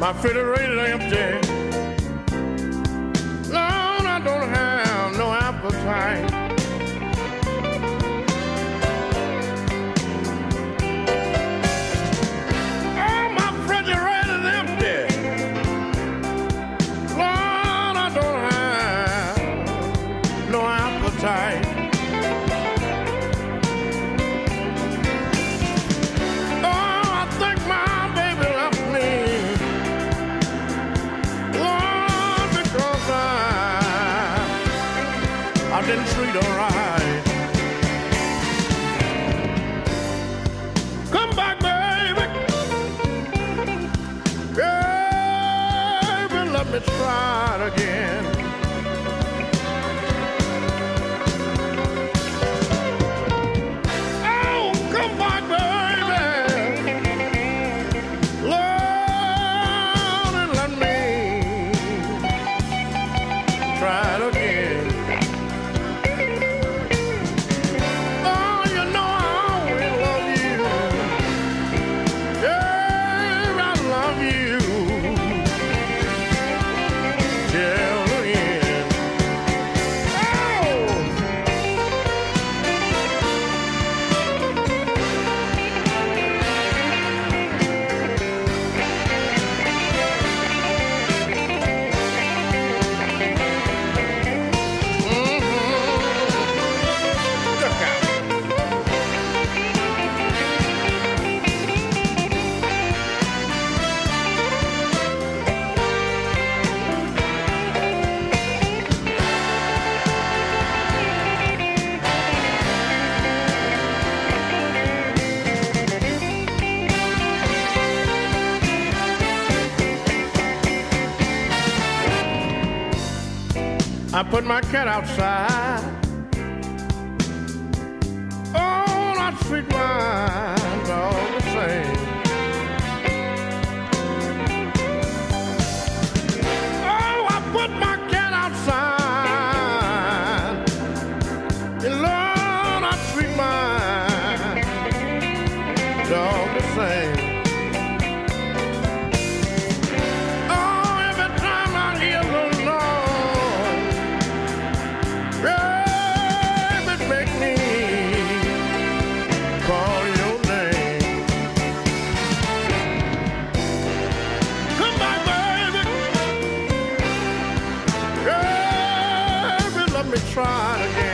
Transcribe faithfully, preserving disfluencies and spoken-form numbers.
My refrigerator empty. Lord, I don't have no appetite. Oh, my refrigerator's empty. Lord, I don't have no appetite. I didn't treat her right. Come back, baby. Baby, let me try it again. Oh, come back, baby. Lord, and let me try it again. I put my cat outside. Oh, I treat my dog the same. Oh, I put my cat outside. And Lord, I treat my dog the same. Try again.